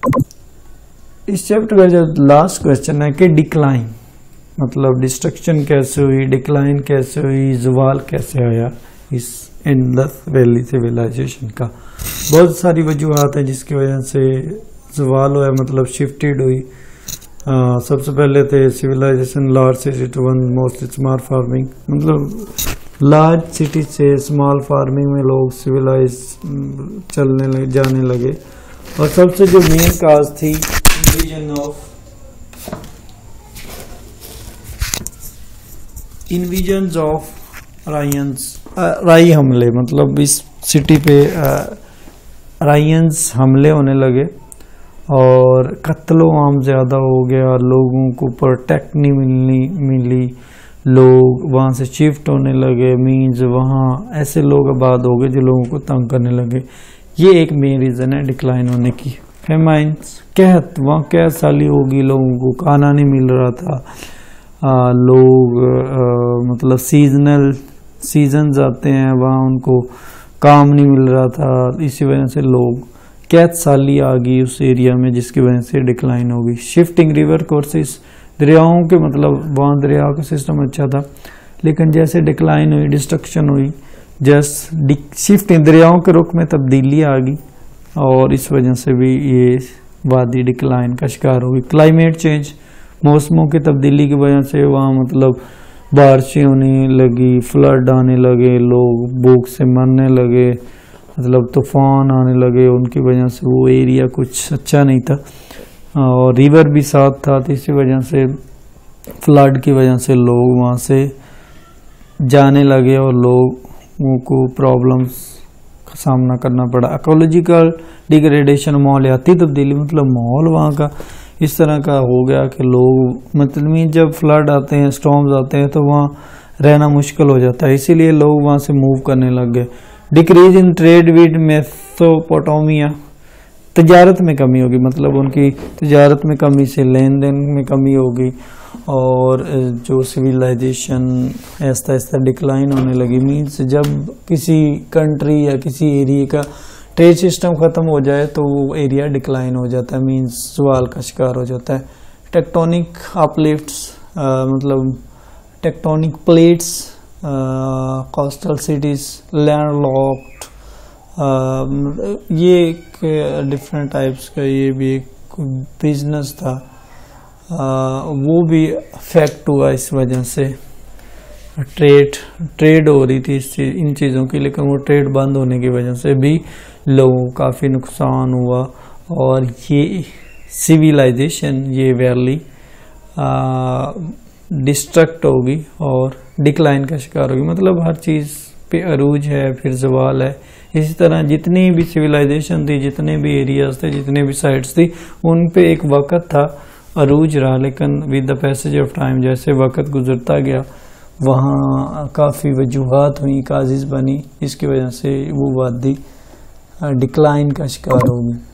इस चैप्टर का जो लास्ट क्वेश्चन है कि डिक्लाइन मतलब डिस्ट्रक्शन कैसे हुई, डिक्लाइन कैसे हुई, ज़वाल कैसे आया इस इंडस वैली सिविलाइजेशन का। बहुत सारी वजूहात हैं जिसकी वजह से ज़वाल हुआ, मतलब शिफ्टेड हुई। सबसे पहले थे civilization large city to one most small farming, मतलब लार्ज सिटी से स्मॉल फार्मिंग में लोग सिविलाइज जाने लगे। और सबसे जो मेन काज थी इन्विजन्स ऑफ राई हमले, मतलब इस सिटी पे रायंस हमले होने लगे और कत्लो आम ज़्यादा हो गया, लोगों को प्रोटेक्ट नहीं मिली, लोग वहाँ से शिफ्ट होने लगे। मीन्स वहाँ ऐसे लोग आबाद हो गए जो लोगों को तंग करने लगे। ये एक मेन रीज़न है डिक्लाइन होने की। फेमाइंस कहत, वहाँ क्या साली होगी, लोगों को खाना नहीं मिल रहा था, लोग मतलब सीजन्स आते हैं वहाँ उनको काम नहीं मिल रहा था, इसी वजह से लोग कैद साली आ गई उस एरिया में जिसकी वजह से डिक्लाइन हो गई। शिफ्टिंग रिवर कोर्सेस, दरियाओं के मतलब वहाँ दरियाओं का सिस्टम अच्छा था, लेकिन जैसे डिक्लाइन हुई, डिस्ट्रक्शन हुई, जस्ट शिफ्टिंग दरियाओं के रुख में तब्दीली आ गई और इस वजह से भी ये वादी डिक्लाइन का शिकार हो गई। क्लाइमेट चेंज, मौसमों की तब्दीली की वजह से वहाँ मतलब बारिशें होने लगी, फ्लड आने लगे, लोग भूख से मरने लगे, मतलब तूफान आने लगे, उनकी वजह से वो एरिया कुछ अच्छा नहीं था और रिवर भी साथ था, तो इसी वजह से फ्लड की वजह से लोग वहाँ से जाने लगे और लोगों को प्रॉब्लम्स का सामना करना पड़ा। इकोलॉजिकल डिग्रेडेशन, माहौलियाती तब्दीली, मतलब माहौल वहाँ का इस तरह का हो गया कि लोग मतलब जब फ्लड आते हैं, स्टॉर्म्स आते हैं, तो वहाँ रहना मुश्किल हो जाता है, इसीलिए लोग वहाँ से मूव करने लग गए। Decrease in trade with Mesopotamia, तजारत में कमी होगी, मतलब उनकी तजारत में कमी से लेन देन में कमी होगी और जो सिविलाइजेशन ऐसा ऐसा डिक्लाइन होने लगी। मीन्स जब किसी कंट्री या किसी एरिया का ट्रेड सिस्टम ख़त्म हो जाए तो वो एरिया डिक्लाइन हो जाता है, मीन्स ज़वाल का शिकार हो जाता है। टेक्टोनिक अपलिफ्ट्स, मतलब tectonic plates, coastal cities, landlocked, ये एक डिफरेंट टाइप्स का ये भी एक बिजनेस था, वो भी अफेक्ट हुआ इस वजह से। ट्रेड हो रही थी इन चीज़ों की, लेकिन वो ट्रेड बंद होने की वजह से भी लोगों को काफ़ी नुकसान हुआ और ये सिविलाइजेशन ये वैली डिस्ट्रक्ट होगी और डिक्लाइन का शिकार होगी। मतलब हर चीज़ पे अरूज है, फिर ज़वाल है। इसी तरह जितनी भी सिविलाइजेशन थी, जितने भी एरियाज थे, जितने भी साइट्स थी, उन पे एक वक़्त था अरूज रहा, लेकिन with the passage of time जैसे वक़्त गुजरता गया वहाँ काफ़ी वजूहात हुई, काजिज़ बनी, इसकी वजह से वो वादी डिक्लाइन का शिकार होगी।